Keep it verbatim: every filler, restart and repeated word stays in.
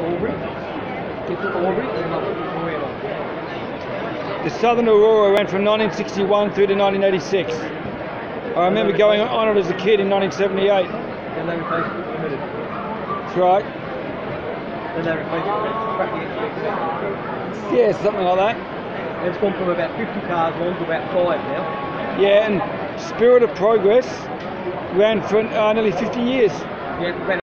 Albury. It's Albury and not Aurora. The Southern Aurora ran from nineteen sixty-one through to nineteen eighty-six. I remember going on it as a kid in nineteen seventy-eight. Then they replaced it with Limited. That's right. Then they replaced it with Cracky X X. Yeah, something like that. It's gone from about fifty cars long to about five now. Yeah, and Spirit of Progress ran for uh, nearly fifty years. Yeah,